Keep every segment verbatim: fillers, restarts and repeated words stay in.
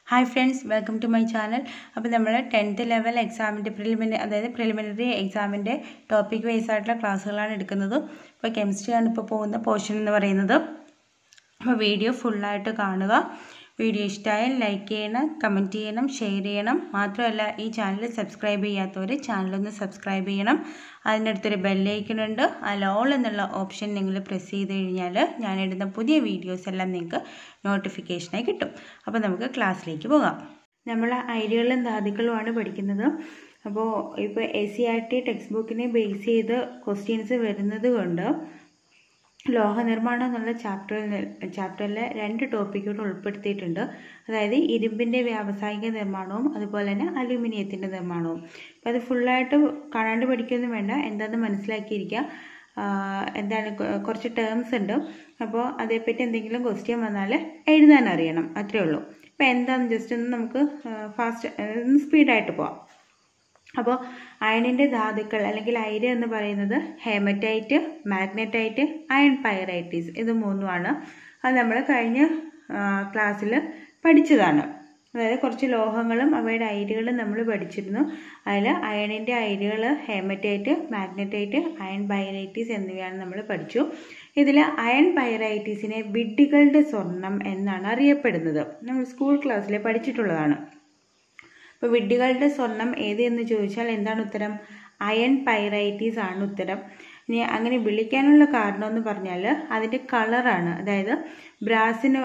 Hi friends, welcome to my channel. അപ്പോൾ നമ്മൾ tenth level എക്സാമിൻ്റെ പ്രിലിമിനറി അതായത് പ്രിലിമിനറി എക്സാമിൻ്റെ ടോപ്പിക് വൈസ് ആയിട്ടുള്ള ക്ലാസ്സുകളാണ് എടുക്കുന്നത്. അപ്പോൾ കെമിസ്ട്രി ആണ് ഇപ്പോൾ പോകുന്ന പോർഷൻ എന്ന് പറയുന്നത്. അപ്പോൾ വീഡിയോ ഫുള്ളായിട്ട് കാണുക. വീഡിയോ ഇഷ്ടമായാൽ ലൈക്ക് ചെയ്യണം, കമൻറ്റ് ചെയ്യണം, ഷെയർ ചെയ്യണം. മാത്രമല്ല ഈ ചാനൽ സബ്സ്ക്രൈബ് ചെയ്യാത്തവർ ചാനലൊന്ന് സബ്സ്ക്രൈബ് ചെയ്യണം. അതിനടുത്തൊരു ബെല്ലൈക്കൺ ഉണ്ട്. അതിൽ ഓൾ എന്നുള്ള ഓപ്ഷൻ നിങ്ങൾ പ്രസ് ചെയ്ത് കഴിഞ്ഞാൽ ഞാനിടുന്ന പുതിയ വീഡിയോസ് എല്ലാം നിങ്ങൾക്ക് നോട്ടിഫിക്കേഷനായി കിട്ടും. അപ്പോൾ നമുക്ക് ക്ലാസ്സിലേക്ക് പോകാം. നമ്മൾ ഐഡിയകളും ധാതുക്കളുമാണ് പഠിക്കുന്നത്. അപ്പോൾ ഇപ്പോൾ S C R T text ബുക്കിനെ ബേസ് ചെയ്ത് ക്വസ്റ്റ്യൻസ് വരുന്നത് കൊണ്ട് ലോഹനിർമ്മാണം എന്നുള്ള ചാപ്റ്ററിൽ ചാപ്റ്ററിൽ രണ്ട് ടോപ്പിക്കുകൾ ഉൾപ്പെടുത്തിയിട്ടുണ്ട്. അതായത് ഇരുമ്പിൻ്റെ വ്യാവസായിക നിർമ്മാണവും അതുപോലെ തന്നെ അലൂമിനിയത്തിൻ്റെ നിർമ്മാണവും. അപ്പോൾ അത് ഫുള്ളായിട്ട് കാണാണ്ട് പഠിക്കുകയൊന്നും വേണ്ട, എന്താണെന്ന് മനസ്സിലാക്കിയിരിക്കുക. എന്താണ് കുറച്ച് ടേംസ് ഉണ്ട്, അപ്പോൾ അതേപ്പറ്റി എന്തെങ്കിലും ക്വസ്റ്റ്യൻ വന്നാൽ എഴുതാൻ അറിയണം, അത്രയേ ഉള്ളൂ. അപ്പോൾ എന്താണെന്ന് ജസ്റ്റ് ഒന്ന് നമുക്ക് ഫാസ്റ്റ് സ്പീഡായിട്ട് പോവാം. അപ്പോൾ അയണിൻ്റെ ധാതുക്കൾ അല്ലെങ്കിൽ അയിര് എന്ന് പറയുന്നത് ഹേമറ്റൈറ്റ്, മാഗ്നറ്റൈറ്റ്, അയൺ പൈറൈറ്റീസ്, ഇത് മൂന്നുമാണ്. അത് നമ്മൾ കഴിഞ്ഞ ക്ലാസ്സിൽ പഠിച്ചതാണ്. അതായത് കുറച്ച് ലോഹങ്ങളും അവയുടെ അയിരുകളും നമ്മൾ പഠിച്ചിരുന്നു. അതിൽ അയണിൻ്റെ അയിരുകൾ ഹേമറ്റൈറ്റ്, മാഗ്നറ്റൈറ്റ്, അയൺ പൈറൈറ്റീസ് എന്നിവയാണ് നമ്മൾ പഠിച്ചു. ഇതിൽ അയൺ പൈറൈറ്റീസിനെ വിഡ്ഢികളുടെ സ്വർണം എന്നാണ് അറിയപ്പെടുന്നത്. നമ്മൾ സ്കൂൾ ക്ലാസ്സിൽ പഠിച്ചിട്ടുള്ളതാണ്. അപ്പോൾ വിഡ്ഢികളുടെ സ്വർണം ഏത് എന്ന് ചോദിച്ചാൽ എന്താണ് ഉത്തരം? അയൺ പൈറൈറ്റീസ് ആണ് ഉത്തരം. ഇനി അങ്ങനെ വിളിക്കാനുള്ള കാരണം എന്ന് പറഞ്ഞാൽ അതിൻ്റെ കളറാണ്. അതായത് ബ്രാസിന്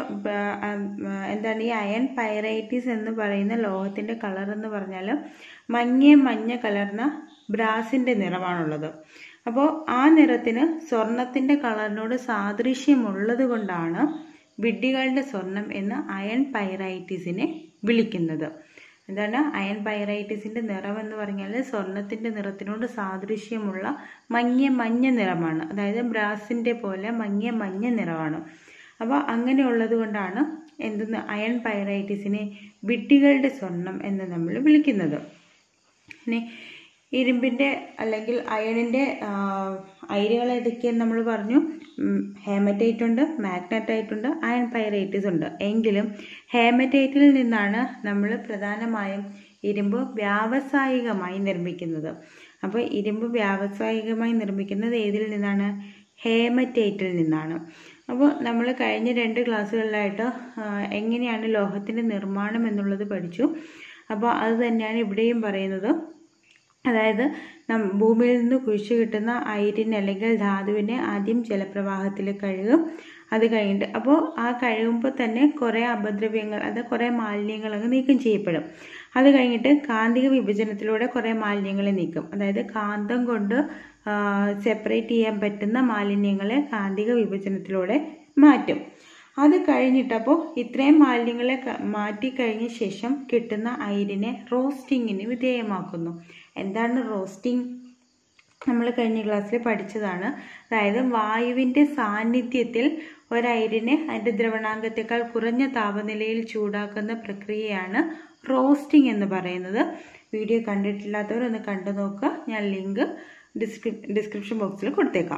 എന്താണ് ഈ അയൺ പൈറൈറ്റീസ് എന്ന് പറയുന്ന ലോഹത്തിൻ്റെ കളർ എന്ന് പറഞ്ഞാൽ മങ്ങിയ മഞ്ഞ കലർന്ന ബ്രാസിൻ്റെ നിറമാണുള്ളത്. അപ്പോൾ ആ നിറത്തിന് സ്വർണത്തിൻ്റെ കളറിനോട് സാദൃശ്യമുള്ളത് കൊണ്ടാണ് വിഡ്ഢികളുടെ സ്വർണം എന്ന് അയൺ പൈറൈറ്റീസിനെ വിളിക്കുന്നത്. എന്താണ് അയൺ പൈറൈറ്റീസിൻ്റെ നിറം എന്ന് പറഞ്ഞാൽ സ്വർണത്തിൻ്റെ നിറത്തിനോട് സാദൃശ്യമുള്ള മങ്ങിയ മഞ്ഞ നിറമാണ്. അതായത് ബ്രാസിൻ്റെ പോലെ മങ്ങിയ മഞ്ഞ നിറമാണ്. അപ്പോൾ അങ്ങനെയുള്ളത് കൊണ്ടാണ് എന്തെന്ന് അയൺ പൈറൈറ്റീസിനെ വിഡ്ഢികളുടെ സ്വർണം എന്ന് നമ്മൾ വിളിക്കുന്നത്. പിന്നെ ഇരുമ്പിൻ്റെ അല്ലെങ്കിൽ അയണിൻ്റെ അയിരുകൾ ഏതൊക്കെയെന്ന് നമ്മൾ പറഞ്ഞു. ഹേമറ്റൈറ്റ് ഉണ്ട്, മാഗ്നറ്റൈറ്റ് ഉണ്ട്, അയൺ പൈറൈറ്റീസ് ഉണ്ട്. എങ്കിലും ഹേമറ്റൈറ്റിൽ നിന്നാണ് നമ്മൾ പ്രധാനമായും ഇരുമ്പ് വ്യാവസായികമായി നിർമ്മിക്കുന്നത്. അപ്പോൾ ഇരുമ്പ് വ്യാവസായികമായി നിർമ്മിക്കുന്നത് ഏതിൽ നിന്നാണ്? ഹേമറ്റൈറ്റിൽ നിന്നാണ്. അപ്പോൾ നമ്മൾ കഴിഞ്ഞ രണ്ട് ക്ലാസ്സുകളിലായിട്ട് എങ്ങനെയാണ് ലോഹത്തിൻ്റെ നിർമ്മാണം എന്നുള്ളത് പഠിച്ചു. അപ്പോൾ അത് തന്നെയാണ് ഇവിടെയും പറയുന്നത്. അതായത് ഭൂമിയിൽ നിന്ന് കുഴിച്ചു കിട്ടുന്ന അയിരിനെ അല്ലെങ്കിൽ ധാതുവിനെ ആദ്യം ജലപ്രവാഹത്തിൽ കഴുകും. അത് കഴിഞ്ഞിട്ട് അപ്പോൾ ആ കഴുകുമ്പോൾ തന്നെ കുറേ അപദ്രവ്യങ്ങൾ, അത് കുറേ മാലിന്യങ്ങളൊക്കെ നീക്കം ചെയ്യപ്പെടും. അത് കഴിഞ്ഞിട്ട് കാന്തിക വിഭജനത്തിലൂടെ കുറേ മാലിന്യങ്ങളെ നീക്കും. അതായത് കാന്തം കൊണ്ട് സെപ്പറേറ്റ് ചെയ്യാൻ പറ്റുന്ന മാലിന്യങ്ങളെ കാന്തിക വിഭജനത്തിലൂടെ മാറ്റും. അത് കഴിഞ്ഞിട്ടപ്പോൾ ഇത്രയും മാലിന്യങ്ങളെ മാറ്റി കഴിഞ്ഞ ശേഷം കിട്ടുന്ന അയിരിനെ റോസ്റ്റിങ്ങിന് വിധേയമാക്കുന്നു. എന്താണ് റോസ്റ്റിംഗ്? നമ്മൾ കഴിഞ്ഞ ക്ലാസ്സിൽ പഠിച്ചതാണ്. അതായത് വായുവിൻ്റെ സാന്നിധ്യത്തിൽ ഒരയിരിനെ അതിൻ്റെ ദ്രവണാങ്കത്തേക്കാൾ കുറഞ്ഞ താപനിലയിൽ ചൂടാക്കുന്ന പ്രക്രിയയാണ് റോസ്റ്റിംഗ് എന്ന് പറയുന്നത്. വീഡിയോ കണ്ടിട്ടില്ലാത്തവർ ഒന്ന് കണ്ടു നോക്കുക. ഞാൻ ലിങ്ക് ഡിസ്ക്രിപ് ഡിസ്ക്രിപ്ഷൻ ബോക്സിൽ കൊടുത്തേക്കാം.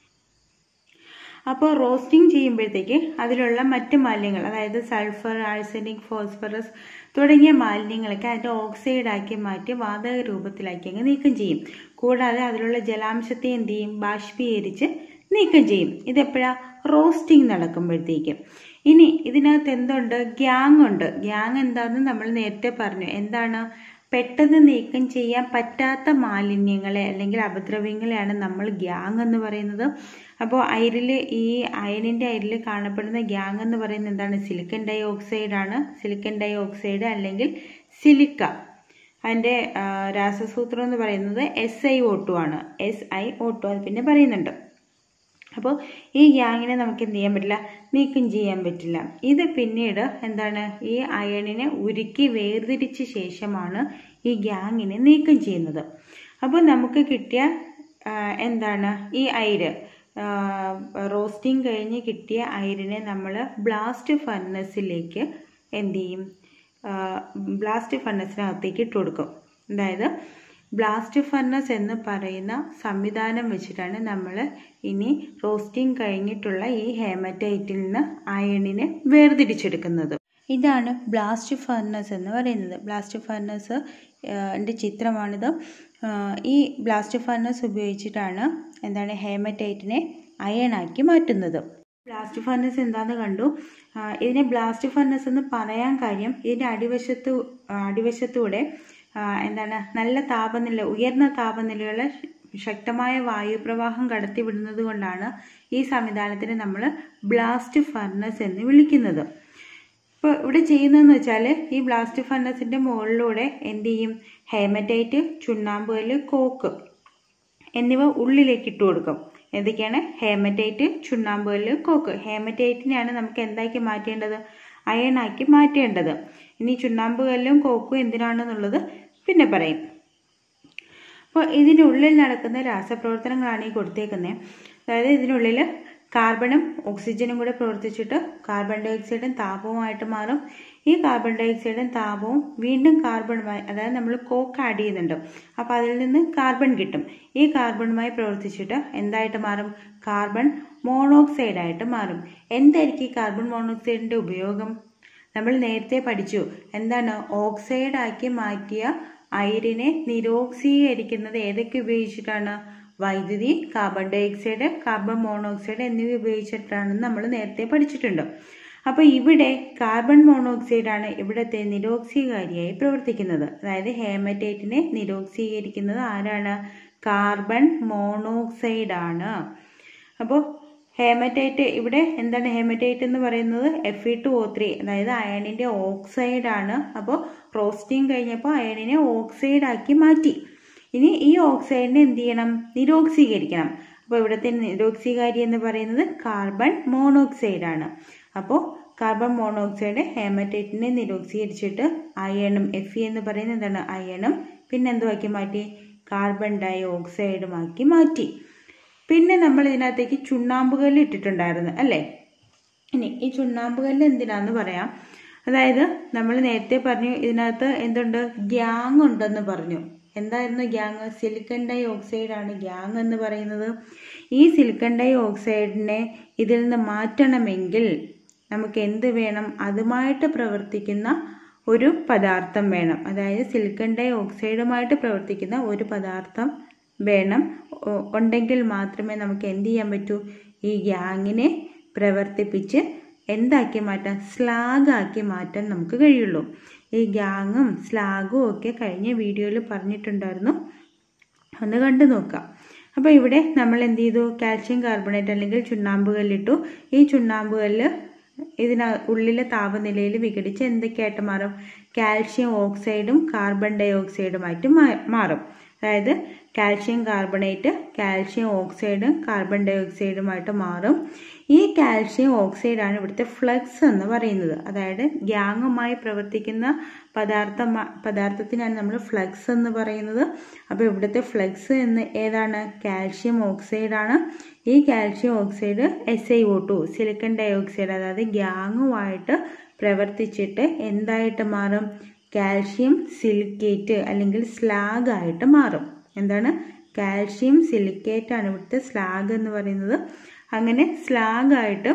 അപ്പോൾ റോസ്റ്റിംഗ് ചെയ്യുമ്പോഴത്തേക്ക് അതിലുള്ള മറ്റ് മാലിന്യങ്ങൾ, അതായത് സൾഫർ, ആഴ്സനിക്, ഫോസ്ഫറസ് തുടങ്ങിയ മാലിന്യങ്ങളൊക്കെ അതിൻ്റെ ഓക്സൈഡാക്കി മാറ്റി വാതക രൂപത്തിലാക്കി അങ്ങ് നീക്കം ചെയ്യും. കൂടാതെ അതിലുള്ള ജലാംശത്തെ എന്ത് ചെയ്യും? ബാഷ്പീകരിച്ച് നീക്കം ചെയ്യും. ഇതെപ്പോഴാണ്? റോസ്റ്റിംഗ് നടക്കുമ്പോഴത്തേക്കും. ഇനി ഇതിനകത്ത് എന്തുണ്ട്? ഗ്യാങ് ഉണ്ട്. ഗ്യാങ് എന്താണെന്ന് നമ്മൾ നേരത്തെ പറഞ്ഞു. എന്താണ്? പെട്ടെന്ന് നീക്കം ചെയ്യാൻ പറ്റാത്ത മാലിന്യങ്ങളെ അല്ലെങ്കിൽ അപദ്രവ്യങ്ങളെയാണ് നമ്മൾ ഗ്യാങ് എന്ന് പറയുന്നത്. അപ്പോൾ അയിരിൽ ഈ അയണിൻ്റെ അയിരിൽ കാണപ്പെടുന്ന ഗ്യാങ് എന്ന് പറയുന്നത് എന്താണ്? സിലിക്കൺ ഡൈ ഓക്സൈഡ് ആണ്. സിലിക്കൺ ഡൈ ഓക്സൈഡ് അല്ലെങ്കിൽ സിലിക്ക. അതിൻ്റെ രാസസൂത്രം എന്ന് പറയുന്നത് എസ് ഐ ഒ ടു ആണ്. എസ് ഐ ഒ ടു അത് പിന്നെ പറയുന്നുണ്ട്. അപ്പോൾ ഈ ഗ്യാങ്ങിനെ നമുക്ക് എന്ത് ചെയ്യാൻ പറ്റില്ല? നീക്കം ചെയ്യാൻ പറ്റില്ല. ഇത് പിന്നീട് എന്താണ്? ഈ അയണിനെ ഉരുക്കി വേർതിരിച്ച ശേഷമാണ് ഈ ഗ്യാങ്ങിനെ നീക്കം ചെയ്യുന്നത്. അപ്പോൾ നമുക്ക് കിട്ടിയ എന്താണ്? ഈ അയിര് റോസ്റ്റിംഗ് കഴിഞ്ഞ് കിട്ടിയ അയിരിനെ നമ്മൾ ബ്ലാസ്റ്റ് ഫർണസിലേക്ക് എന്ത് ചെയ്യും? ബ്ലാസ്റ്റ് ഫർണസിനകത്തേക്ക് ഇട്ട് കൊടുക്കും. അതായത് ബ്ലാസ്റ്റ് ഫർണസ് എന്ന് പറയുന്ന സംവിധാനം വെച്ചിട്ടാണ് നമ്മൾ ഇനി റോസ്റ്റിംഗ് കഴിഞ്ഞിട്ടുള്ള ഈ ഹേമറ്റൈറ്റിൽ നിന്ന് അയണിനെ വേർതിരിച്ചെടുക്കുന്നത്. ഇതാണ് ബ്ലാസ്റ്റ് ഫർണസ് എന്ന് പറയുന്നത്. ബ്ലാസ്റ്റ് ഫർണസ് ൻ്റെ ചിത്രമാണിത്. ഈ ബ്ലാസ്റ്റ് ഫർണസ് ഉപയോഗിച്ചിട്ടാണ് എന്താണ് ഹേമറ്റൈറ്റിനെ അയണാക്കി മാറ്റുന്നത്. ബ്ലാസ്റ്റ് ഫർണസ് എന്താണെന്ന് കണ്ടു. ഇതിനെ ബ്ലാസ്റ്റ് ഫർണസ് എന്ന് പറയാൻ കാര്യം ഇതിൻ്റെ അടിവശത്ത് അടിവശത്തൂടെ എന്താണ് നല്ല താപനില ഉയർന്ന താപനിലയുള്ള ശക്തമായ വായുപ്രവാഹം കടത്തിവിടുന്നത് കൊണ്ടാണ് ഈ സംവിധാനത്തിനെ നമ്മൾ ബ്ലാസ്റ്റ് ഫർണസ് എന്ന് വിളിക്കുന്നത്. ഇപ്പോൾ ഇവിടെ ചെയ്യുന്നതെന്ന് വെച്ചാൽ ഈ ബ്ലാസ്റ്റ് ഫർണസിൻ്റെ മുകളിലൂടെ എന്ത് ചെയ്യും, ഹേമറ്റൈറ്റ്, ചുണ്ണാമ്പുകല്ല്, കോക്ക് എന്നിവ ഉള്ളിലേക്ക് ഇട്ട് കൊടുക്കും. എന്തൊക്കെയാണ്? Haematite, ചുണ്ണാമ്പുകല്ല്, coke. ഹേമറ്റൈറ്റിനെയാണ് നമുക്ക് എന്താക്കി മാറ്റേണ്ടത്? അയണാക്കി മാറ്റേണ്ടത്. ഇനി ചുണ്ണാമ്പുകല്ലും കോക്കും എന്തിനാണെന്നുള്ളത് പിന്നെ പറയും. അപ്പോൾ ഇതിനുള്ളിൽ നടക്കുന്ന രാസപ്രവർത്തനങ്ങളാണ് ഈ കൊടുത്തേക്കുന്നത്. അതായത് ഇതിനുള്ളിൽ കാർബണും ഓക്സിജനും കൂടെ പ്രവർത്തിച്ചിട്ട് കാർബൺ ഡൈ ഓക്സൈഡും താപവുമായിട്ട് മാറും. ഈ കാർബൺ ഡൈ ഓക്സൈഡും താപവും വീണ്ടും കാർബണുമായി, അതായത് നമ്മൾ കോക്ക് ആഡ് ചെയ്യുന്നുണ്ട്, അപ്പോൾ അതിൽ നിന്ന് കാർബൺ കിട്ടും. ഈ കാർബണുമായി പ്രവർത്തിച്ചിട്ട് എന്തായിട്ട് മാറും? കാർബൺ മോണോക്സൈഡായിട്ട് മാറും. എന്തായിരിക്കും ഈ കാർബൺ മോണോക്സൈഡിൻ്റെ ഉപയോഗം? നമ്മൾ നേരത്തെ പഠിച്ചു. എന്താണ്? ഓക്സൈഡാക്കി മാറ്റിയ അയിരിനെ നിരോക്സീകരിക്കുന്നത് ഏതൊക്കെ ഉപയോഗിച്ചിട്ടാണ്? വൈദ്യുതി, carbon dioxide, carbon monoxide എന്നിവ ഉപയോഗിച്ചിട്ടാണെന്ന് നമ്മൾ നേരത്തെ പഠിച്ചിട്ടുണ്ട്. അപ്പോൾ ഇവിടെ കാർബൺ മോണോക്സൈഡാണ് ഇവിടുത്തെ നിരോക്സീകാരിയായി പ്രവർത്തിക്കുന്നത്. അതായത് ഹേമറ്റൈറ്റിനെ നിരോക്സീകരിക്കുന്നത് ആരാണ്? കാർബൺ മോണോക്സൈഡാണ്. അപ്പോൾ ഹേമറ്റൈറ്റ് ഇവിടെ എന്താണ്? ഹേമറ്റൈറ്റ് എന്ന് പറയുന്നത് F E two O three, അതായത് അയണിൻ്റെ ഓക്സൈഡാണ്. അപ്പോൾ റോസ്റ്റിംഗ് കഴിഞ്ഞപ്പോൾ അയണിനെ ഓക്സൈഡാക്കി മാറ്റി. ഇനി ഈ ഓക്സൈഡിനെ എന്ത് ചെയ്യണം? നിരോക്സീകരിക്കണം. അപ്പോൾ ഇവിടുത്തെ നിരോക്സീകാരി എന്ന് പറയുന്നത് കാർബൺ മോണോക്സൈഡാണ്. അപ്പോൾ കാർബൺ മോണോക്സൈഡ് ഹേമറ്റൈറ്റിനെ നിരോക്സീകരിച്ചിട്ട് അയണും, എഫ് ഇ എന്ന് പറയുന്നത് എന്താണ്? അയണും പിന്നെ എന്തുമാക്കി മാറ്റി? കാർബൺ ഡൈ ഓക്സൈഡുമാക്കി മാറ്റി. പിന്നെ നമ്മൾ ഇതിനകത്തേക്ക് ചുണ്ണാമ്പുകല്ല് ഇട്ടിട്ടുണ്ടായിരുന്നു അല്ലേ? ഇനി ഈ ചുണ്ണാമ്പുകല്ല് എന്തിനാന്ന് പറയാം. അതായത് നമ്മൾ നേരത്തെ പറഞ്ഞു ഇതിനകത്ത് എന്തുണ്ട്? ഗ്യാങ് ഉണ്ടെന്ന് പറഞ്ഞു. എന്തായിരുന്നു ഗ്യാങ്? സിലിക്കൺ ഡൈ ഓക്സൈഡാണ് ഗ്യാങ് എന്ന് പറയുന്നത്. ഈ സിലിക്കൺ ഡൈ ഓക്സൈഡിനെ ഇതിൽ നിന്ന് മാറ്റണമെങ്കിൽ നമുക്ക് എന്ത് വേണം? അതുമായിട്ട് പ്രവർത്തിക്കുന്ന ഒരു പദാർത്ഥം വേണം. അതായത് സിലിക്കൺ ഡൈ ഓക്സൈഡുമായിട്ട് പ്രവർത്തിക്കുന്ന ഒരു പദാർത്ഥം വേണം. ഉണ്ടെങ്കിൽ മാത്രമേ നമുക്ക് എന്ത് ചെയ്യാൻ പറ്റൂ? ഈ ഗ്യാങ്ങിനെ പ്രവർത്തിപ്പിച്ച് എന്താക്കി മാറ്റാൻ? സ്ലാഗാക്കി മാറ്റാൻ നമുക്ക് കഴിയുള്ളൂ. ഈ ഗ്യാങ്ങും സ്ലാഗും ഒക്കെ കഴിഞ്ഞ വീഡിയോയിൽ പറഞ്ഞിട്ടുണ്ടായിരുന്നു, ഒന്ന് കണ്ടു നോക്കാം. അപ്പോൾ ഇവിടെ നമ്മൾ എന്ത് ചെയ്തു? കാൽഷ്യം കാർബണേറ്റ് അല്ലെങ്കിൽ ചുണ്ണാമ്പുകല്ലിട്ടു. ഈ ചുണ്ണാമ്പുകല്ല് ഇതിന ഉള്ളിലെ താപനിലയിൽ വിഘടിച്ച് എന്തൊക്കെയായിട്ട് മാറും? കാൽഷ്യം ഓക്സൈഡും കാർബൺ ഡൈ ഓക്സൈഡുമായിട്ട് മാറും. അതായത് കാൽഷ്യം കാർബണേറ്റ് കാൽഷ്യം ഓക്സൈഡും കാർബൺ ഡൈ ഓക്സൈഡുമായിട്ട് മാറും. ഈ കാൽഷ്യം ഓക്സൈഡാണ് ഇവിടുത്തെ ഫ്ലക്സ് എന്ന് പറയുന്നത്. അതായത് ഗ്യാങ്ങുമായി പ്രവർത്തിക്കുന്ന പദാർത്ഥം പദാർത്ഥത്തിനാണ് നമ്മൾ ഫ്ലക്സ് എന്ന് പറയുന്നത്. അപ്പോൾ ഇവിടുത്തെ ഫ്ലക്സ് എന്ന് ഏതാണ്? കാൽഷ്യം ഓക്സൈഡാണ്. ഈ calcium oxide S I O two silicon dioxide, അതായത് ഗ്യാങ്ങുമായിട്ട് പ്രവർത്തിച്ചിട്ട് എന്തായിട്ട് മാറും? കാൽഷ്യം സിലിക്കേറ്റ് അല്ലെങ്കിൽ സ്ലാഗ് ആയിട്ട് മാറും. എന്താണ്? കാൽഷ്യം സിലിക്കേറ്റ് ആണ് ഇവിടുത്തെ സ്ലാഗ് എന്ന് പറയുന്നത്. അങ്ങനെ സ്ലാഗ് ആയിട്ട്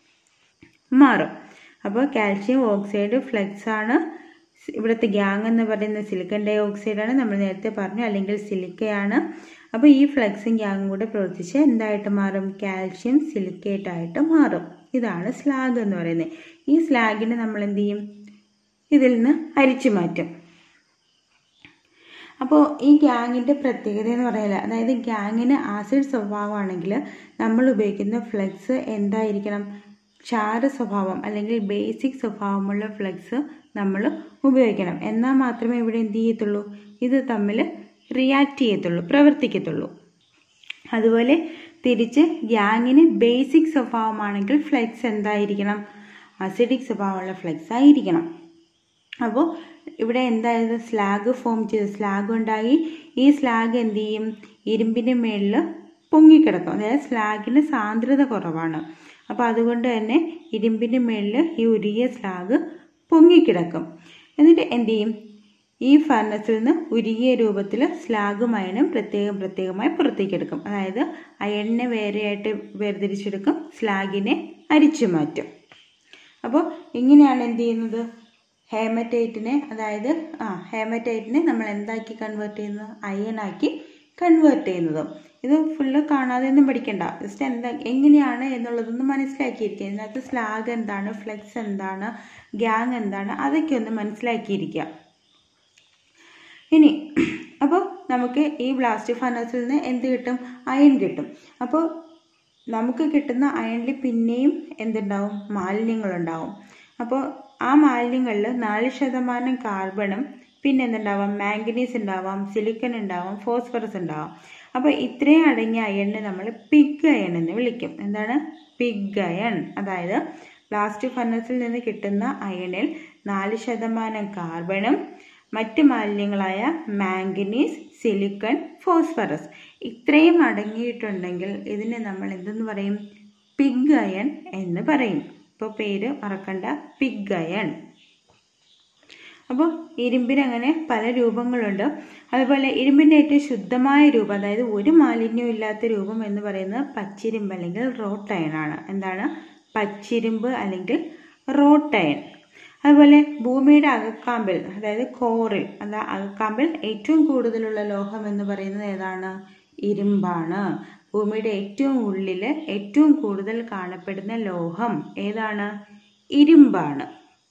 മാറും. അപ്പോൾ കാൽഷ്യം ഓക്സൈഡ് ഫ്ലക്സ് ആണ്. ഇവിടുത്തെ ഗ്യാങ് എന്ന് പറയുന്നത് സിലിക്കൺ ഡൈ ഓക്സൈഡാണ്, നമ്മൾ നേരത്തെ പറഞ്ഞു, അല്ലെങ്കിൽ സിലിക്കയാണ്. അപ്പോൾ ഈ ഫ്ലക്സും ഗ്യാങ്ങും കൂടെ പ്രവർത്തിച്ച് എന്തായിട്ട് മാറും? കാൽഷ്യം സിലിക്കേറ്റ് ആയിട്ട് മാറും. ഇതാണ് സ്ലാഗ് എന്ന് പറയുന്നത്. ഈ സ്ലാഗിനെ നമ്മൾ എന്ത് ചെയ്യും? ഇതിൽ നിന്ന് അരിച്ചു മാറ്റും. അപ്പോൾ ഈ ഗ്യാങ്ങിൻ്റെ പ്രത്യേകത എന്ന് പറയുന്നത്, അതായത് ഗ്യാങ്ങിന് ആസിഡ് സ്വഭാവമാണെങ്കിൽ നമ്മൾ ഉപയോഗിക്കുന്ന ഫ്ലക്സ് എന്തായിരിക്കണം? ക്ഷാര സ്വഭാവം അല്ലെങ്കിൽ ബേസിക് സ്വഭാവമുള്ള ഫ്ലക്സ് നമ്മൾ ഉപയോഗിക്കണം. എന്നാൽ മാത്രമേ ഇവിടെ എന്ത് ചെയ്യത്തുള്ളൂ? ഇത് തമ്മിൽ റിയാക്ട് ചെയ്യത്തുള്ളൂ, പ്രവർത്തിക്കത്തുള്ളൂ. അതുപോലെ തിരിച്ച് ഗ്യാങ്ങിന് ബേസിക് സ്വഭാവമാണെങ്കിൽ ഫ്ലക്സ് എന്തായിരിക്കണം? അസിഡിക് സ്വഭാവമുള്ള ഫ്ലക്സ് ആയിരിക്കണം. അപ്പോൾ ഇവിടെ എന്തായത്? സ്ലാഗ് ഫോം ചെയ്ത് സ്ലാഗ് ഉണ്ടായി. ഈ സ്ലാഗ് എന്ത് ചെയ്യും? ഇരുമ്പിൻ്റെ മേളിൽ പൊങ്ങിക്കിടക്കും. അതായത് സ്ലാഗിന് സാന്ദ്രത കുറവാണ്. അപ്പോൾ അതുകൊണ്ട് തന്നെ ഇരുമ്പിൻ്റെ മേളിൽ ഈ ഉരുകിയ സ്ലാഗ് പൊങ്ങിക്കിടക്കും. എന്നിട്ട് എന്ത് ചെയ്യും? ഈ ഫർണസിൽ നിന്ന് ഉരുകിയ രൂപത്തിൽ സ്ലാഗും അയണും പ്രത്യേകം പ്രത്യേകമായി പുറത്തേക്ക് എടുക്കും. അതായത് അയണിനെ വേറെയായിട്ട് വേർതിരിച്ചെടുക്കും, സ്ലാഗിനെ അരിച്ചു മാറ്റും. അപ്പോൾ ഇങ്ങനെയാണ് എന്ത് ചെയ്യുന്നത്, ഹേമറ്റൈറ്റിനെ അതായത് ആ ഹേമറ്റൈറ്റിനെ നമ്മൾ എന്താക്കി കൺവേർട്ട് ചെയ്യുന്നത്, അയണാക്കി കൺവേർട്ട് ചെയ്യുന്നത്. ഇത് ഫുള്ള് കാണാതെ ഒന്നും പഠിക്കണ്ട, ജസ്റ്റ് എന്താ എങ്ങനെയാണ് എന്നുള്ളതൊന്ന് മനസ്സിലാക്കിയിരിക്കുക. ഇതിനകത്ത് സ്ലാഗ് എന്താണ്, ഫ്ലെക്സ് എന്താണ്, ഗ്യാങ് എന്താണ്, അതൊക്കെ ഒന്ന് മനസ്സിലാക്കിയിരിക്കുക. ഇനി അപ്പോൾ നമുക്ക് ഈ ബ്ലാസ്റ്റ് ഫർണസിൽ നിന്ന് എന്ത് കിട്ടും, അയൺ കിട്ടും. അപ്പോൾ നമുക്ക് കിട്ടുന്ന അയണിൽ പിന്നെയും എന്തുണ്ടാവും, മാലിന്യങ്ങളുണ്ടാവും. അപ്പോൾ ആ മാലിന്യങ്ങളിൽ നാല് ശതമാനം കാർബണും പിന്നെ എന്തുണ്ടാവാം, മാംഗനീസ് ഉണ്ടാവാം, സിലിക്കൺ ഉണ്ടാവാം, ഫോസ്ഫറസ് ഉണ്ടാവാം. അപ്പോൾ ഇത്രയും അടങ്ങിയ അയണിനെ നമ്മൾ പിഗ് അയൺ എന്ന് വിളിക്കും. എന്താണ് പിഗ് അയൺ? അതായത് ബ്ലാസ്റ്റ് ഫർണസിൽ നിന്ന് കിട്ടുന്ന അയണിൽ നാല് ശതമാനം കാർബണും മറ്റ് മാലിന്യങ്ങളായ മാംഗനീസ്, സിലിക്കൺ, ഫോസ്ഫറസ് ഇത്രയും അടങ്ങിയിട്ടുണ്ടെങ്കിൽ ഇതിനെ നമ്മൾ എന്തെന്ന് പറയും, പിഗ് അയൺ എന്ന് പറയും. ഇപ്പോൾ പേര് മറക്കണ്ട, പിഗ് അയൺ. അപ്പോൾ ഇരുമ്പിന് അങ്ങനെ പല രൂപങ്ങളുണ്ട്. അതുപോലെ ഇരുമ്പിൻ്റെ ഏറ്റവും ശുദ്ധമായ രൂപം, അതായത് ഒരു മാലിന്യവും ഇല്ലാത്ത രൂപം എന്ന് പറയുന്നത് പച്ചിരുമ്പ് അല്ലെങ്കിൽ റോട്ട് അയൺ ആണ്. എന്താണ് പച്ചിരുമ്പ് അല്ലെങ്കിൽ റോട്ട് അയൺ. അതുപോലെ ഭൂമിയുടെ അകക്കാമ്പിൽ അതായത് കോറിൽ അതാ അകക്കാമ്പിൽ ഏറ്റവും കൂടുതലുള്ള ലോഹം എന്ന് പറയുന്നത് ഏതാണ്, ഇരുമ്പാണ്. ഭൂമിയുടെ ഏറ്റവും ഉള്ളിൽ ഏറ്റവും കൂടുതൽ കാണപ്പെടുന്ന ലോഹം ഏതാണ്, ഇരുമ്പാണ്.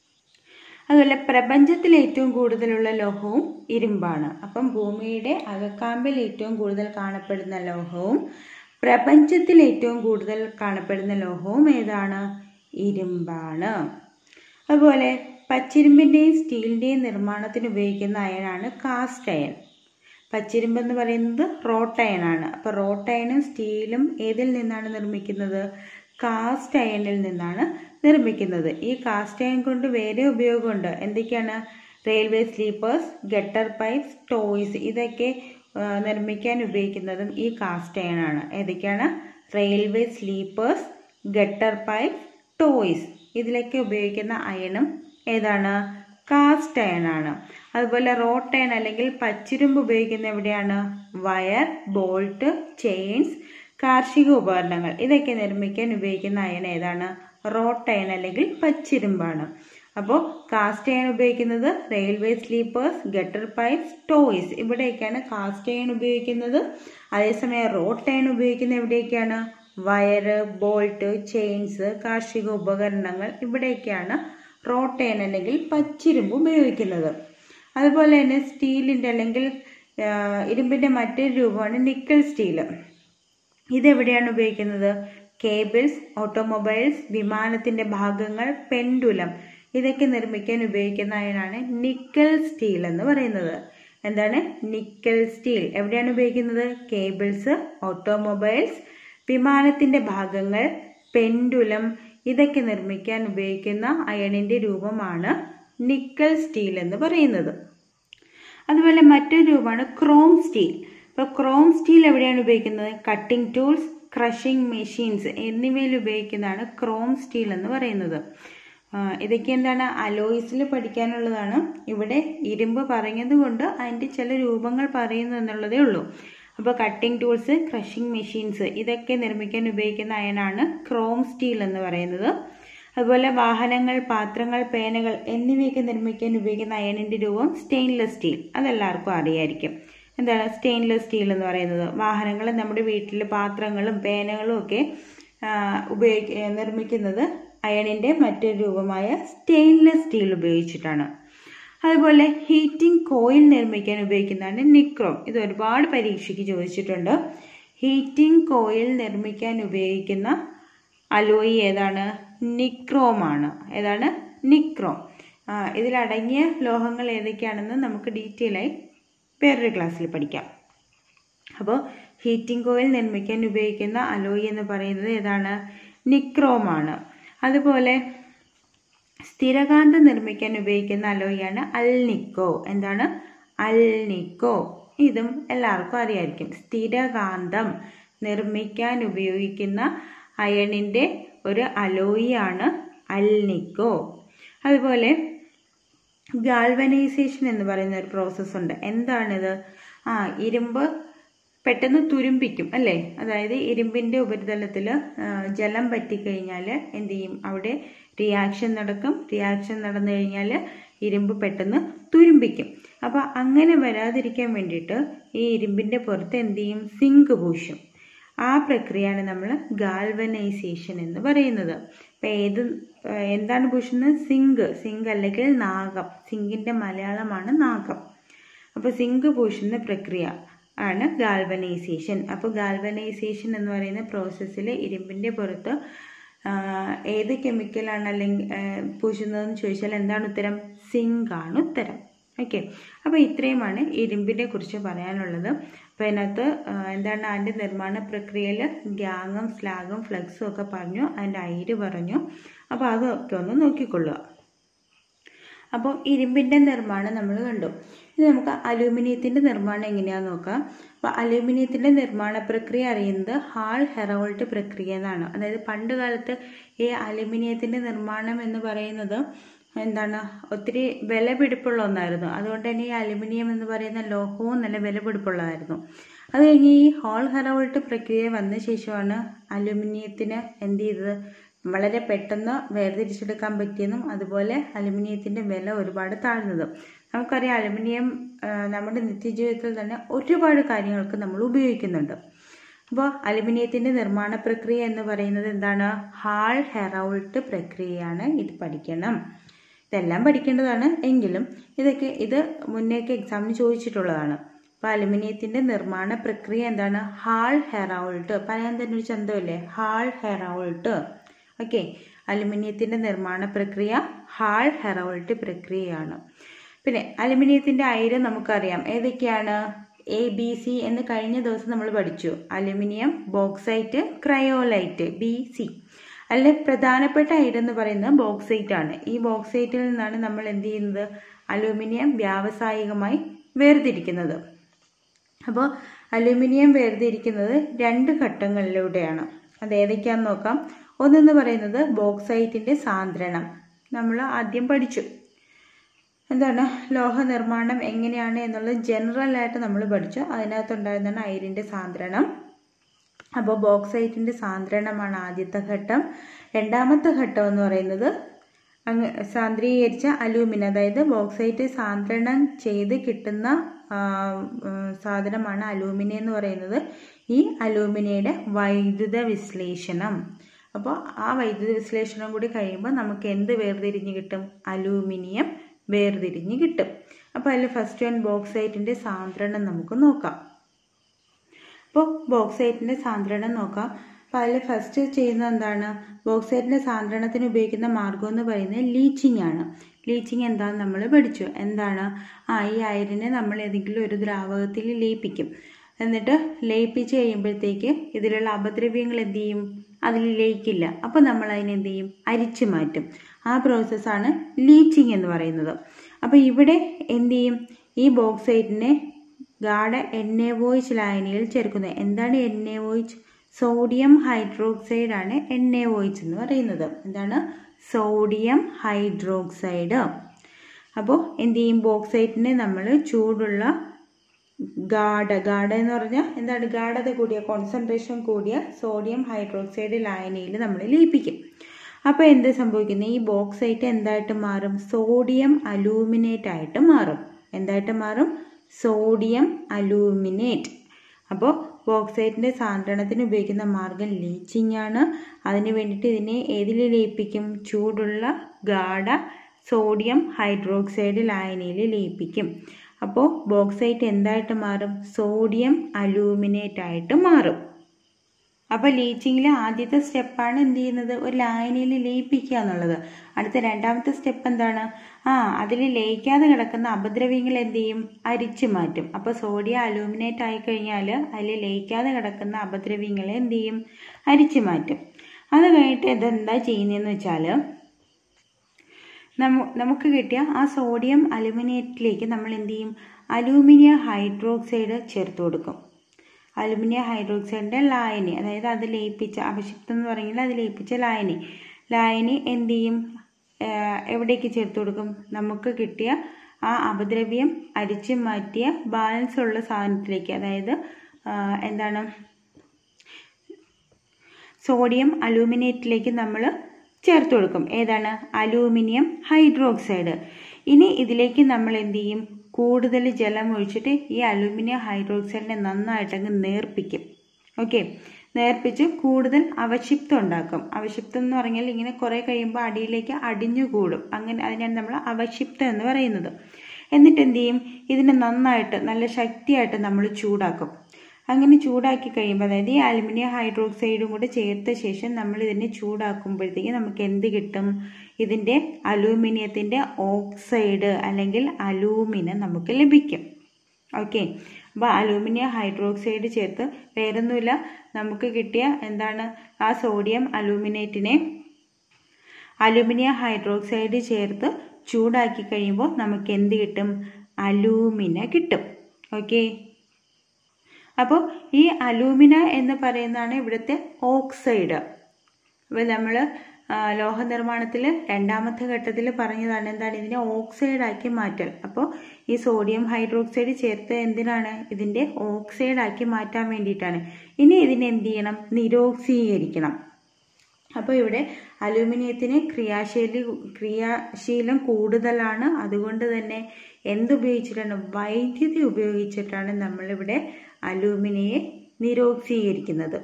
അതുപോലെ പ്രപഞ്ചത്തിൽ ഏറ്റവും കൂടുതലുള്ള ലോഹവും ഇരുമ്പാണ്. അപ്പം ഭൂമിയുടെ അകക്കാമ്പിൽ ഏറ്റവും കൂടുതൽ കാണപ്പെടുന്ന ലോഹവും പ്രപഞ്ചത്തിൽ ഏറ്റവും കൂടുതൽ കാണപ്പെടുന്ന ലോഹവും ഏതാണ്, ഇരുമ്പാണ്. അതുപോലെ പച്ചിരുമ്പിൻ്റെയും സ്റ്റീലിൻ്റെയും നിർമ്മാണത്തിന് ഉപയോഗിക്കുന്ന അയണാണ് കാസ്റ്റ് അയൺ. പച്ചിരുമ്പ് എന്ന് പറയുന്നത് റോട്ട് അയൺ ആണ്. അപ്പോൾ റോട്ട് അയണും സ്റ്റീലും ഏതിൽ നിന്നാണ് നിർമ്മിക്കുന്നത്, കാസ്റ്റ് അയണിൽ നിന്നാണ് നിർമ്മിക്കുന്നത്. ഈ കാസ്റ്റ് അയൺ കൊണ്ട് വേറെ ഉപയോഗമുണ്ട്. എന്തൊക്കെയാണ്, railway sleepers, gutter pipes, toys ഇതൊക്കെ നിർമ്മിക്കാൻ ഉപയോഗിക്കുന്നതും ഈ കാസ്റ്റ് അയൺ ആണ്. ഏതൊക്കെയാണ്, railway sleepers, gutter pipes, toys ഇതിലൊക്കെ ഉപയോഗിക്കുന്ന അയണും ഏതാണ്, കാസ്റ്റ് അയൺ ആണ്. അതുപോലെ റോട്ട് അയൺ അല്ലെങ്കിൽ പച്ചിരുമ്പ് ഉപയോഗിക്കുന്ന എവിടെയാണ്, വയർ, ബോൾട്ട്, ചെയിൻസ്, കാർഷിക ഉപകരണങ്ങൾ ഇതൊക്കെ നിർമ്മിക്കാൻ ഉപയോഗിക്കുന്ന അയൺ ഏതാണ്, റോട്ട് അയൺ അല്ലെങ്കിൽ പച്ചിരുമ്പാണ്. അപ്പോൾ കാസ്റ്റ് അയൺ ഉപയോഗിക്കുന്നത് railway sleepers, gutter pipes, toys ഇവിടെയൊക്കെയാണ് കാസ്റ്റ് അയൺ ഉപയോഗിക്കുന്നത്. അതേസമയം റോട്ട് അയൺ ഉപയോഗിക്കുന്നത് എവിടെയൊക്കെയാണ്, വയറ്, ബോൾട്ട്, ചെയിൻസ്, കാർഷിക ഉപകരണങ്ങൾ ഇവിടെയൊക്കെയാണ് റോട്ട് അയൺ അല്ലെങ്കിൽ പച്ചിരുമ്പ് ഉപയോഗിക്കുന്നത്. അതുപോലെ തന്നെ സ്റ്റീലിൻ്റെ അല്ലെങ്കിൽ ഇരുമ്പിൻ്റെ മറ്റൊരു രൂപമാണ് നിക്കൽ സ്റ്റീൽ. ഇതെവിടെയാണ് ഉപയോഗിക്കുന്നത്, കേബിൾസ്, ഓട്ടോമൊബൈൽസ്, വിമാനത്തിൻ്റെ ഭാഗങ്ങൾ, പെൻഡുലം ഇതൊക്കെ നിർമ്മിക്കാൻ ഉപയോഗിക്കുന്ന അയണാണ് നിക്കൽ സ്റ്റീൽ എന്ന് പറയുന്നത്. എന്താണ് നിക്കൽ സ്റ്റീൽ? എവിടെയാണ് ഉപയോഗിക്കുന്നത്, കേബിൾസ്, ഓട്ടോമൊബൈൽസ്, വിമാനത്തിൻ്റെ ഭാഗങ്ങൾ, പെൻഡുലം ഇതൊക്കെ നിർമ്മിക്കാൻ ഉപയോഗിക്കുന്ന അയണിൻ്റെ രൂപമാണ് നിക്കൽ സ്റ്റീൽ എന്ന് പറയുന്നത്. അതുപോലെ മറ്റൊരു രൂപമാണ് ക്രോം സ്റ്റീൽ. ഇപ്പോൾ ക്രോം സ്റ്റീൽ എവിടെയാണ് ഉപയോഗിക്കുന്നത്, കട്ടിംഗ് ടൂൾസ്, ക്രഷിംഗ് മെഷീൻസ് എന്നിവയിൽ ഉപയോഗിക്കുന്നതാണ് ക്രോം സ്റ്റീൽ എന്ന് പറയുന്നത്. ഇതൊക്കെ എന്താണ് അലോയ്സിൽ പഠിക്കാനുള്ളതാണ്. ഇവിടെ ഇരുമ്പ് പറഞ്ഞത് കൊണ്ട് അതിൻ്റെ ചില രൂപങ്ങൾ പറയുന്നു എന്നുള്ളതേ ഉള്ളൂ. അപ്പോൾ കട്ടിംഗ് ടൂൾസ്, ക്രഷിംഗ് മെഷീൻസ് ഇതൊക്കെ നിർമ്മിക്കാൻ ഉപയോഗിക്കുന്ന അയണാണ് ക്രോം സ്റ്റീൽ എന്ന് പറയുന്നത്. അതുപോലെ വാഹനങ്ങൾ, പാത്രങ്ങൾ, പേനകൾ എന്നിവയൊക്കെ നിർമ്മിക്കാൻ ഉപയോഗിക്കുന്ന അയണിൻ്റെ രൂപം സ്റ്റെയിൻലെസ് സ്റ്റീൽ. അതെല്ലാവർക്കും അറിയായിരിക്കും. എന്താണ് സ്റ്റെയിൻലെസ് സ്റ്റീൽ എന്ന് പറയുന്നത്? വാഹനങ്ങൾ, നമ്മുടെ വീട്ടിൽ പാത്രങ്ങളും പേനകളും ഒക്കെ ഉപയോഗിക്ക നിർമ്മിക്കുന്നത് അയണിൻ്റെ മറ്റൊരു രൂപമായ സ്റ്റെയിൻലെസ് സ്റ്റീൽ ഉപയോഗിച്ചിട്ടാണ്. അതുപോലെ ഹീറ്റിംഗ് കോയിൽ നിർമ്മിക്കാൻ ഉപയോഗിക്കുന്നതാണ് നിക്രോം. ഇത് ഒരുപാട് പരീക്ഷയ്ക്ക് ചോദിച്ചിട്ടുണ്ട്. ഹീറ്റിംഗ് കോയിൽ നിർമ്മിക്കാൻ ഉപയോഗിക്കുന്ന അലോയി ഏതാണ്? നിക്രോമാണ്. ഏതാണ്? നിക്രോം. ഇതിലടങ്ങിയ ലോഹങ്ങൾ ഏതൊക്കെയാണെന്ന് നമുക്ക് ഡീറ്റെയിൽ ആയി വേറൊരു ക്ലാസ്സിൽ പഠിക്കാം. അപ്പോൾ ഹീറ്റിംഗ് കോയിൽ നിർമ്മിക്കാൻ ഉപയോഗിക്കുന്ന അലോയി എന്ന് പറയുന്നത് ഏതാണ്? നിക്രോമാണ്. അതുപോലെ സ്ഥിരകാന്തം നിർമ്മിക്കാൻ ഉപയോഗിക്കുന്ന അലോയാണ് അൽനിക്കോ. എന്താണ്? അൽനിക്കോ. ഇതും എല്ലാവർക്കും അറിയായിരിക്കും. സ്ഥിരകാന്തം നിർമ്മിക്കാൻ ഉപയോഗിക്കുന്ന അയണിൻ്റെ ഒരു അലോയിയാണ് അൽനിക്കോ. അതുപോലെ ഗാൽവനൈസേഷൻ എന്ന് പറയുന്ന ഒരു പ്രോസസ്സ് ഉണ്ട്. എന്താണിത്? ആ ഇരുമ്പ് പെട്ടെന്ന് തുരുമ്പിക്കും അല്ലേ? അതായത് ഇരുമ്പിൻ്റെ ഉപരിതലത്തിൽ ജലം പറ്റിക്കഴിഞ്ഞാൽ എന്ത് ചെയ്യും? അവിടെ റിയാക്ഷൻ നടക്കും. റിയാക്ഷൻ നടന്നു കഴിഞ്ഞാൽ ഇരുമ്പ് പെട്ടെന്ന് തുരുമ്പിക്കും. അപ്പോൾ അങ്ങനെ വരാതിരിക്കാൻ വേണ്ടിയിട്ട് ഈ ഇരുമ്പിൻ്റെ പുറത്ത് എന്ത് ചെയ്യും? സിങ്ക് പൂശും. ആ പ്രക്രിയയാണ് നമ്മൾ ഗാൽവനൈസേഷൻ എന്ന് പറയുന്നത്. അപ്പോൾ ഏത് എന്താണ് പൂശുന്നത്? സിങ്ക്. സിങ്ക് അല്ലെങ്കിൽ നാഗം. സിങ്കിൻ്റെ മലയാളമാണ് നാഗം. അപ്പോൾ സിങ്ക് പൂശുന്ന പ്രക്രിയ ആണ് ഗാൽവനൈസേഷൻ. അപ്പോൾ ഗാൽവനൈസേഷൻ എന്ന് പറയുന്ന പ്രോസസ്സിൽ ഇരുമ്പിൻ്റെ പുറത്ത് ഏത് കെമിക്കലാണ് അല്ലെങ്കിൽ പൂശുന്നതെന്ന് ചോദിച്ചാൽ എന്താണ് ഉത്തരം? സിങ്ക് ആണ് ഉത്തരം. ഓക്കെ, അപ്പോൾ ഇത്രയുമാണ് ഇരുമ്പിനെ കുറിച്ച് പറയാനുള്ളത്. അപ്പോൾ അതിനകത്ത് എന്താണ് അതിൻ്റെ നിർമ്മാണ പ്രക്രിയയിൽ ഗ്യാങ്ങും സ്ലാഗും ഫ്ലക്സും ഒക്കെ പറഞ്ഞു, അതിൻ്റെ അയിര് പറഞ്ഞു. അപ്പോൾ അതൊക്കെ ഒന്ന് നോക്കിക്കൊള്ളുക. അപ്പോൾ ഇരുമ്പിൻ്റെ നിർമ്മാണം നമ്മൾ കണ്ടു. ഇനി നമുക്ക് അലൂമിനിയത്തിൻ്റെ നിർമ്മാണം എങ്ങനെയാണെന്ന് നോക്കാം. അപ്പോൾ അലൂമിനിയത്തിൻ്റെ നിർമ്മാണ പ്രക്രിയ അറിയുന്നത് ഹാൾ ഹെറോൾട്ട് പ്രക്രിയ എന്നാണ്. അതായത് പണ്ട് കാലത്ത് ഈ അലൂമിനിയത്തിൻ്റെ നിർമ്മാണം എന്ന് പറയുന്നത് എന്താണ് ഒത്തിരി വിലപിടിപ്പുള്ള ഒന്നായിരുന്നു. അതുകൊണ്ട് തന്നെ ഈ അലുമിനിയം എന്ന് പറയുന്ന ലോഹവും നല്ല വിലപിടിപ്പുള്ളതായിരുന്നു. അത് കഴിഞ്ഞ് ഈ ഹാൾ ഹെറോൾട്ട് പ്രക്രിയ വന്ന ശേഷമാണ് അലുമിനിയത്തിന് എന്ത് ചെയ്തത്? വളരെ പെട്ടെന്ന് വേർതിരിച്ചെടുക്കാൻ പറ്റിയതും അതുപോലെ അലുമിനിയത്തിൻ്റെ വില ഒരുപാട് താഴ്ന്നതും. നമുക്കറിയാം അലുമിനിയം നമ്മുടെ നിത്യജീവിതത്തിൽ തന്നെ ഒരുപാട് കാര്യങ്ങൾക്ക് നമ്മൾ ഉപയോഗിക്കുന്നുണ്ട്. അപ്പോൾ അലുമിനിയത്തിൻ്റെ നിർമ്മാണ പ്രക്രിയ എന്ന് പറയുന്നത് എന്താണ്? ഹാൾ ഹെറോൾട്ട് പ്രക്രിയയാണ്. ഇത് പഠിക്കണം. ഇതെല്ലാം പഠിക്കേണ്ടതാണ്, എങ്കിലും ഇതൊക്കെ ഇത് മുന്നേക്ക് എക്സാമിന് ചോദിച്ചിട്ടുള്ളതാണ്. അപ്പോൾ അലുമിനിയത്തിൻ്റെ നിർമ്മാണ പ്രക്രിയ എന്താണ്? Hall Heroult. പറയാൻ തന്നെ ഒരു ചന്തമല്ലേ? Hall Heroult. ഓക്കെ, അലുമിനിയത്തിൻ്റെ നിർമ്മാണ പ്രക്രിയ ഹാൾ ഹെറോൾട്ട് പ്രക്രിയയാണ്. പിന്നെ അലുമിനിയത്തിൻ്റെ അയിര് നമുക്കറിയാം ഏതൊക്കെയാണ്? എ ബി സി എന്ന് കഴിഞ്ഞ ദിവസം നമ്മൾ പഠിച്ചു. Aluminium, bauxite, cryolite, B C. അതിൽ പ്രധാനപ്പെട്ട അയിരെന്ന് പറയുന്നത് ബോക്സൈറ്റ് ആണ്. ഈ ബോക്സൈറ്റിൽ നിന്നാണ് നമ്മൾ എന്ത് ചെയ്യുന്നത്? അലൂമിനിയം വ്യാവസായികമായി വേർതിരിക്കുന്നത്. അപ്പോൾ അലൂമിനിയം വേർതിരിക്കുന്നത് രണ്ട് ഘട്ടങ്ങളിലൂടെയാണ്. അത് ഏതൊക്കെയാണെന്ന് നോക്കാം. ഒന്നെന്ന് പറയുന്നത് ബോക്സൈറ്റിൻ്റെ സാന്ദ്രണം. നമ്മൾ ആദ്യം പഠിച്ചു. എന്താണ് ലോഹ നിർമ്മാണം എങ്ങനെയാണ് എന്നുള്ളത് ജനറലായിട്ട് നമ്മൾ പഠിച്ചു. അതിനകത്തുണ്ടായിരുന്നതാണ് അയിരിൻ്റെ സാന്ദ്രണം. അപ്പോൾ ബോക്സൈറ്റിൻ്റെ സാന്ദ്രണമാണ് ആദ്യത്തെ ഘട്ടം. രണ്ടാമത്തെ ഘട്ടം എന്ന് പറയുന്നത് അങ്ങ് സാന്ദ്രീകരിച്ച അലൂമിനിയം, അതായത് ബോക്സൈറ്റ് സാന്ദ്രണം ചെയ്ത് കിട്ടുന്ന സാധനമാണ് അലൂമിനിയം എന്ന് പറയുന്നത്. ഈ അലൂമിനിയയുടെ വൈദ്യുത വിശ്ലേഷണം. അപ്പോൾ ആ വൈദ്യുത വിശ്ലേഷണം കൂടി കഴിയുമ്പോൾ നമുക്ക് എന്ത് വേർതിരിഞ്ഞ് കിട്ടും? അലൂമിനിയം വേർതിരിഞ്ഞ് കിട്ടും. അപ്പോൾ അതിൽ ഫസ്റ്റ് വൺ ബോക്സൈറ്റിൻ്റെ സാന്ദ്രണം നമുക്ക് നോക്കാം. അപ്പോൾ ബോക്സൈറ്റിൻ്റെ സാന്ദ്രണം നോക്കാം. അപ്പോൾ അതിൽ ഫസ്റ്റ് ചെയ്യുന്നത് എന്താണ്? ബോക്സൈറ്റിൻ്റെ സാന്ദ്രണത്തിന് ഉപയോഗിക്കുന്ന മാർഗം എന്ന് പറയുന്നത് ലീച്ചിങ് ആണ്. ലീച്ചിങ് എന്താണെന്ന് നമ്മൾ പഠിച്ചു. എന്താണ്? ആ ഈ അയിരിനെ നമ്മൾ ഏതെങ്കിലും ഒരു ദ്രാവകത്തിൽ ലയിപ്പിക്കും. എന്നിട്ട് ലയിപ്പിച്ച് കഴിയുമ്പോഴത്തേക്ക് ഇതിലുള്ള അപദ്രവ്യങ്ങൾ എന്ത് ചെയ്യും? അതിൽ ലയിക്കില്ല. അപ്പോൾ നമ്മൾ അതിനെന്ത് ചെയ്യും? അരിച്ചു മാറ്റും. ആ പ്രോസസ്സാണ് ലീച്ചിങ് എന്ന് പറയുന്നത്. അപ്പോൾ ഇവിടെ എന്ത് ചെയ്യും? ഈ ബോക്സൈറ്റിനെ ഗാഢ എൻ എ ഒ എച്ച് ലായനിയിൽ ചേർക്കുന്നത്. എന്താണ് N A O H? Sodium hydroxide ആണ് എൻ എ ഒ എച്ച് എന്ന് പറയുന്നത്. എന്താണ്? Sodium hydroxide. അപ്പോൾ എന്ത് ചെയ്യും? ബോക്സൈറ്റിനെ നമ്മൾ ചൂടുള്ള ഗാഢ ഗാഢ എന്ന് പറഞ്ഞാൽ എന്താണ്? ഗാഢത കൂടിയ, കോൺസെൻട്രേഷൻ കൂടിയ സോഡിയം ഹൈഡ്രോക്സൈഡ് ലായനിയിൽ നമ്മൾ ലയിപ്പിക്കും. അപ്പോൾ എന്ത് സംഭവിക്കുന്നത്? ഈ ബോക്സൈറ്റ് എന്തായിട്ട് മാറും? സോഡിയം അലൂമിനേറ്റ് ആയിട്ട് മാറും. എന്തായിട്ട് മാറും? Sodium aluminate. അപ്പോൾ ബോക്സൈറ്റിൻ്റെ സാന്ദ്രണത്തിന് ഉപയോഗിക്കുന്ന മാർഗം ലീച്ചിങ് ആണ്. അതിന് വേണ്ടിയിട്ട് ഇതിനെ ഏതിൽ ലയിപ്പിക്കും? ചൂടുള്ള ഗാഢ സോഡിയം ഹൈഡ്രോക്സൈഡ് ലായനിയിൽ ലയിപ്പിക്കും. അപ്പോൾ ബോക്സൈറ്റ് എന്തായിട്ട് മാറും? സോഡിയം അലൂമിനേറ്റ് ആയിട്ട് മാറും. അപ്പോൾ ലീച്ചിങ്ങിലെ ആദ്യത്തെ സ്റ്റെപ്പാണ് എന്ത് ചെയ്യുന്നത്? ഒരു ലായനിയിൽ ലയിപ്പിക്കുക എന്നുള്ളത്. അടുത്ത രണ്ടാമത്തെ സ്റ്റെപ്പ് എന്താണ്? ആ അതിൽ ലയിക്കാതെ കിടക്കുന്ന അപദ്രവ്യങ്ങൾ എന്ത് ചെയ്യും? അരിച്ചു മാറ്റും. അപ്പോൾ സോഡിയം അലൂമിനേറ്റ് ആയി കഴിഞ്ഞാൽ അതിൽ ലയിക്കാതെ കിടക്കുന്ന അപദ്രവ്യങ്ങളെ എന്ത് ചെയ്യും? അരിച്ചു മാറ്റും. അത് കഴിഞ്ഞിട്ട് ഇതെന്താ ചെയ്യുന്നതെന്ന് വെച്ചാൽ നമ്മ നമുക്ക് കിട്ടിയ ആ സോഡിയം അലൂമിനേറ്റിലേക്ക് നമ്മൾ എന്ത് ചെയ്യും? അലൂമിനിയം ഹൈഡ്രോക്സൈഡ് ചേർത്ത് കൊടുക്കും. അലുമിനിയം ഹൈഡ്രോക്സൈഡിൻ്റെ ലായനി, അതായത് അത് ലയിപ്പിച്ച അപശിപ്തം എന്ന് പറഞ്ഞാൽ അത് ലയിപ്പിച്ച ലായനി ലായനി എന്ത് ചെയ്യും? എവിടേക്ക് ചേർത്ത് കൊടുക്കും? നമുക്ക് കിട്ടിയ ആ അപദ്രവ്യം അരിച്ചു മാറ്റിയ ബാലൻസ് ഉള്ള സാധനത്തിലേക്ക്, അതായത് എന്താണ്? സോഡിയം അലൂമിനേറ്റിലേക്ക് നമ്മൾ ചേർത്ത് കൊടുക്കും. ഏതാണ്? Aluminium hydroxide. ഇനി ഇതിലേക്ക് നമ്മൾ എന്ത് ചെയ്യും? കൂടുതൽ ജലം ഒഴിച്ചിട്ട് ഈ അലൂമിനിയം ഹൈഡ്രോക്സൈഡിനെ നന്നായിട്ടങ്ങ് നേർപ്പിക്കും. ഓക്കെ, നേർപ്പിച്ച് കൂടുതൽ അവശിപ്തം ഉണ്ടാക്കും. അവശിപ്തം എന്ന് പറഞ്ഞാൽ ഇങ്ങനെ കുറേ കഴിയുമ്പോൾ അടിയിലേക്ക് അടിഞ്ഞുകൂടും. അങ്ങനെ അതിനാണ് നമ്മൾ അവശിപ്തം എന്ന് പറയുന്നത്. എന്നിട്ട് എന്ത് ചെയ്യും? ഇതിനെ നന്നായിട്ട് നല്ല ശക്തിയായിട്ട് നമ്മൾ ചൂടാക്കും. അങ്ങനെ ചൂടാക്കി കഴിയുമ്പോൾ, അതായത് ഈ അലുമിനിയം ഹൈഡ്രോക്സൈഡും കൂടെ ചേർത്ത ശേഷം നമ്മൾ ഇതിനെ ചൂടാക്കുമ്പോഴത്തേക്ക് നമുക്ക് എന്ത് കിട്ടും? ഇതിൻ്റെ അലൂമിനിയത്തിൻ്റെ ഓക്സൈഡ് അല്ലെങ്കിൽ അലൂമിനം നമുക്ക് ലഭിക്കും. ഓക്കെ, അപ്പോൾ അലൂമിനിയം ഹൈഡ്രോക്സൈഡ് ചേർത്ത് വേറൊന്നുമില്ല, നമുക്ക് കിട്ടിയ എന്താണ്? ആ സോഡിയം അലൂമിനേറ്റിനെ അലൂമിനിയം ഹൈഡ്രോക്സൈഡ് ചേർത്ത് ചൂടാക്കി കഴിയുമ്പോൾ നമുക്ക് എന്ത് കിട്ടും? അലൂമിന കിട്ടും. ഓക്കെ, അപ്പോൾ ഈ അലൂമിന എന്ന് പറയുന്നതാണ് ഇവിടുത്തെ ഓക്സൈഡ്. അപ്പോൾ നമ്മൾ ലോഹ നിർമ്മാണത്തിൽ രണ്ടാമത്തെ ഘട്ടത്തിൽ പറഞ്ഞതാണ് എന്താണ്? ഇതിനെ ഓക്സൈഡാക്കി മാറ്റൽ. അപ്പോൾ ഈ സോഡിയം ഹൈഡ്രോക്സൈഡ് ചേർത്ത് എന്തിനാണ്? ഇതിൻ്റെ ഓക്സൈഡാക്കി മാറ്റാൻ വേണ്ടിയിട്ടാണ്. ഇനി ഇതിനെ എന്ത് ചെയ്യണം? നിരോക്സീകരിക്കണം. അപ്പോൾ ഇവിടെ അലൂമിനിയത്തിന് ക്രിയാശീലി ക്രിയാശീലം കൂടുതലാണ്. അതുകൊണ്ട് തന്നെ എന്തുപയോഗിച്ചിട്ടാണ്? വൈദ്യുതി ഉപയോഗിച്ചിട്ടാണ് നമ്മളിവിടെ അലൂമിനിയെ നിരോക്സീകരിക്കുന്നത്.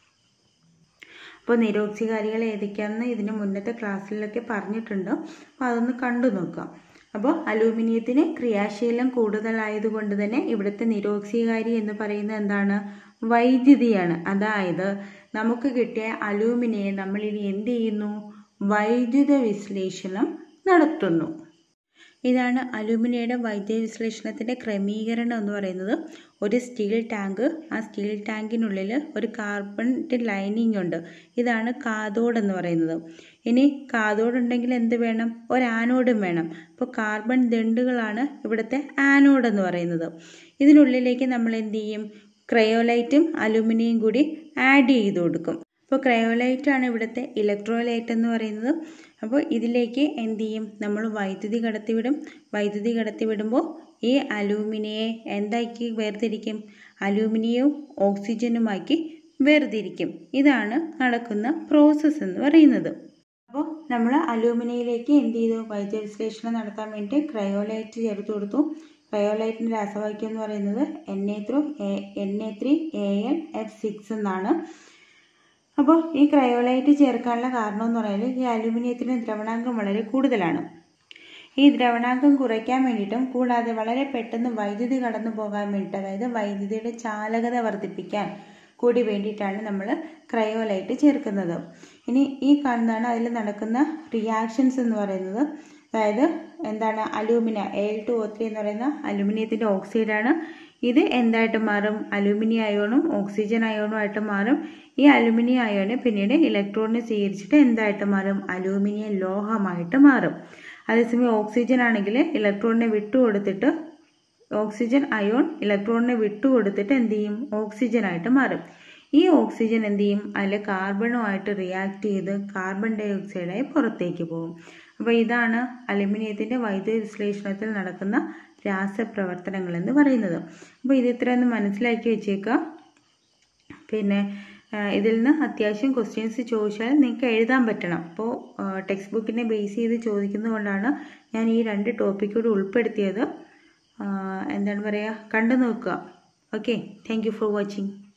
അപ്പോൾ നിരോക്സികാരികൾ ഏതൊക്കെയാണെന്ന് ഇതിന് മുന്നത്തെ ക്ലാസ്സിലൊക്കെ പറഞ്ഞിട്ടുണ്ട്. അപ്പോൾ അതൊന്ന് കണ്ടു നോക്കാം. അപ്പോൾ അലൂമിനിയത്തിന് ക്രിയാശീലം കൂടുതലായതുകൊണ്ട് തന്നെ ഇവിടുത്തെ നിരോക്സികാരി എന്ന് പറയുന്നത് എന്താണ്? വൈദ്യുതിയാണ്. അതായത് നമുക്ക് കിട്ടിയ അലൂമിനിയെ നമ്മൾ ഇനി എന്ത് ചെയ്യുന്നു? വൈദ്യുത വിശ്ലേഷണം നടത്തുന്നു. ഇതാണ് അലൂമിനിയയുടെ വൈദ്യുത വിശ്ലേഷണത്തിൻ്റെ ക്രമീകരണം എന്ന് പറയുന്നത്. ഒരു സ്റ്റീൽ ടാങ്ക്, ആ സ്റ്റീൽ ടാങ്കിനുള്ളിൽ ഒരു കാർബൺ ലൈനിങ് ഉണ്ട്. ഇതാണ് കാഥോഡ് എന്ന് പറയുന്നത്. ഇനി കാഥോഡ് ഉണ്ടെങ്കിൽ എന്ത് വേണം? ഒരു ആനോഡും വേണം. അപ്പോൾ കാർബൺ ദണ്ടുകളാണ് ഇവിടുത്തെ ആനോഡ് എന്ന് പറയുന്നത്. ഇതിനുള്ളിലേക്ക് നമ്മൾ എന്ത് ചെയ്യും? ക്രയോലൈറ്റും അലൂമിനിയം കൂടി ആഡ് ചെയ്ത് കൊടുക്കും. അപ്പോൾ ക്രയോലൈറ്റാണ് ഇവിടുത്തെ ഇലക്ട്രോലൈറ്റ് എന്ന് പറയുന്നത്. അപ്പോൾ ഇതിലേക്ക് എന്ത് ചെയ്യും? നമ്മൾ വൈദ്യുതി കടത്തിവിടും. വൈദ്യുതി കടത്തിവിടുമ്പോൾ ഈ അലൂമിനിയെ എന്താക്കി വേർതിരിക്കും? അലൂമിനിയവും ഓക്സിജനുമാക്കി വേർതിരിക്കും. ഇതാണ് നടക്കുന്ന പ്രോസസ്സ് എന്ന് പറയുന്നത്. അപ്പോൾ നമ്മൾ അലൂമിനിയയിലേക്ക് എന്ത് ചെയ്തു? വൈദ്യുത വിശ്ലേഷണം നടത്താൻ വേണ്ടി ക്രയോലൈറ്റ് ചേർത്ത് കൊടുത്തു. ക്രയോലൈറ്റിൻ്റെ രാസവാക്യം എന്ന് പറയുന്നത് N A three N A three A L F six എന്നാണ്. അപ്പോൾ ഈ ക്രയോലൈറ്റ് ചേർക്കാനുള്ള കാരണം എന്ന് പറയുന്നത് ഈ അലൂമിനിയത്തിന് ദ്രവണാങ്കം വളരെ കൂടുതലാണ്. ഈ ദ്രവണാങ്കം കുറയ്ക്കാൻ വേണ്ടിയിട്ടും കൂടാതെ വളരെ പെട്ടെന്ന് വൈദ്യുതി കടന്നു പോകാൻ വേണ്ടിയിട്ട്, അതായത് വൈദ്യുതിയുടെ ചാലകത വർദ്ധിപ്പിക്കാൻ കൂടി വേണ്ടിയിട്ടാണ് നമ്മൾ ക്രയോലൈറ്റ് ചേർക്കുന്നത്. ഇനി ഈ കാണുന്നതാണ് അതിൽ നടക്കുന്ന റിയാക്ഷൻസ് എന്ന് പറയുന്നത്. അതായത് എന്താണ്? Alumina L two O three എന്ന് പറയുന്ന അലൂമിനിയത്തിൻ്റെ ഓക്സൈഡാണ്. ഇത് എന്തായിട്ട് മാറും? അലൂമിനിയം അയോണും ഓക്സിജൻ അയോണും ആയിട്ട് മാറും. ഈ അലൂമിനിയം അയോണ് പിന്നീട് ഇലക്ട്രോണിനെ സ്വീകരിച്ചിട്ട് എന്തായിട്ട് മാറും? അലൂമിനിയം ലോഹമായിട്ട് മാറും. അതേസമയം ഓക്സിജൻ ആണെങ്കിൽ ഇലക്ട്രോണിനെ വിട്ടുകൊടുത്തിട്ട് ഓക്സിജൻ അയോൺ ഇലക്ട്രോണിനെ വിട്ടുകൊടുത്തിട്ട് എന്ത് ചെയ്യും? ഓക്സിജനായിട്ട് മാറും. ഈ ഓക്സിജൻ എന്ത് ചെയ്യും? അതിൽ കാർബണുമായിട്ട് റിയാക്ട് ചെയ്ത് കാർബൺ ഡൈ ഓക്സൈഡായി പുറത്തേക്ക് പോകും. അപ്പോൾ ഇതാണ് അലുമിനിയത്തിൻ്റെ വൈദ്യുത വിശ്ലേഷണത്തിൽ നടക്കുന്ന രാസപ്രവർത്തനങ്ങൾ എന്ന് പറയുന്നത്. അപ്പോൾ ഇത് ഇത്രയൊന്ന് മനസ്സിലാക്കി വെച്ചേക്കുക. പിന്നെ ഇതിൽ നിന്ന് അത്യാവശ്യം ക്വസ്റ്റ്യൻസ് ചോദിച്ചാൽ നിങ്ങൾക്ക് എഴുതാൻ പറ്റണം. അപ്പോൾ ടെക്സ്റ്റ് ബുക്കിനെ ബേസ് ചെയ്ത് ചോദിക്കുന്നതുകൊണ്ടാണ് ഞാൻ ഈ രണ്ട് ടോപ്പിക് കൂടി ഉൾപ്പെടുത്തിയത്. എന്താണ് പറയുക? കണ്ടു നോക്കുക. Okay, thank you for watching.